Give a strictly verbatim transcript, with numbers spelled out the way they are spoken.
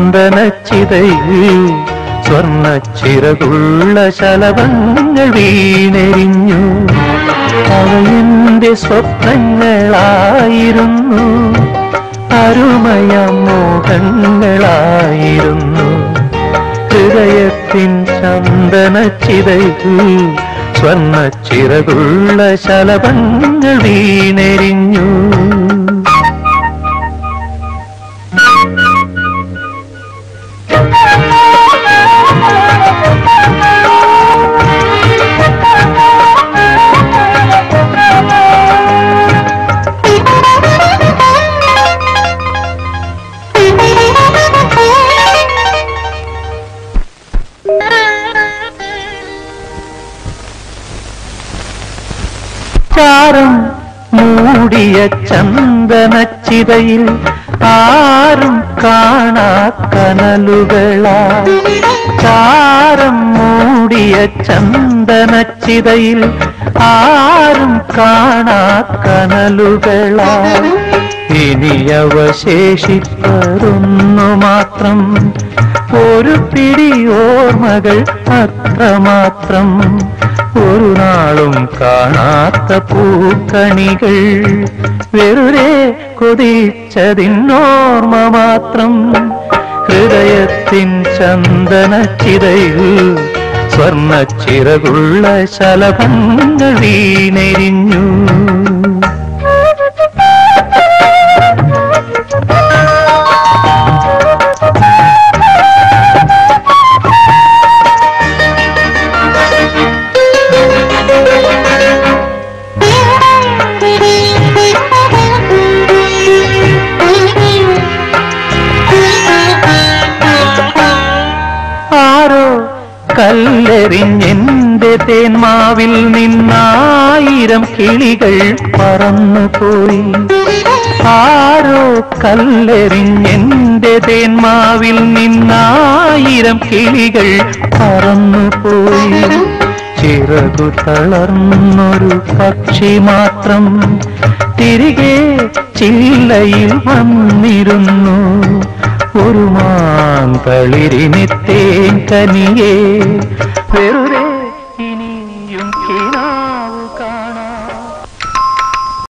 ചന്ദനച്ചിതയിൽ സ്വർണ്ണച്ചിറകുള്ള ശലഭങ്ങൾ വീണെരിഞ്ഞു. അവയെന്റെ സ്വപ്നങ്ങളായിരുന്നു, അരുമയ മോഹങ്ങളായിരുന്നു. ഹൃദയത്തിൻ ചന്ദനച്ചിതയിൽ സ്വർണ്ണച്ചിറകുള്ള ശലഭങ്ങൾ വീണെരിഞ്ഞു. ചാരം മൂടിയ ചന്ദനച്ചിതയിൽ ആരും കാണാ കനലുകളാ. ചാരം മൂടിയ ചന്ദനച്ചിതയിൽ ആരും കാണാ കനലുകളാ. ഇനി അവശേഷിപ്പതൊന്നു മാത്രം, ഒരു പിടി ഓർമ്മകൾ അത്രമാത്രം. ഒരു നാളും കാണാത്ത പൂക്കണികൾ, വെറുതെ കൊതിച്ചതിന്നോർമ്മ മാത്രം. ഹൃദയത്തിൻ ചന്ദനച്ചിതയിൽ സ്വർണ്ണച്ചിറകുള്ള ശലഭങ്ങൾ വീണെരിഞ്ഞു. കല്ലെറിഞ്ഞെന്റെ തേന്മാവിൽ നിന്നായിരം കിളികൾ പറന്നുപോയി. ആരോ കല്ലെറിഞ്ഞെന്റെ തേന്മാവിൽ നിന്നായിരം കിളികൾ പറന്നുപോയി. ചിറകു തളർന്നൊരു പക്ഷി മാത്രം തിരികെ ചില്ലയിൽ വന്നിരുന്നു. ഒരു മാന്തളിരിനെ തേൻ കനിയേ വെറുതെ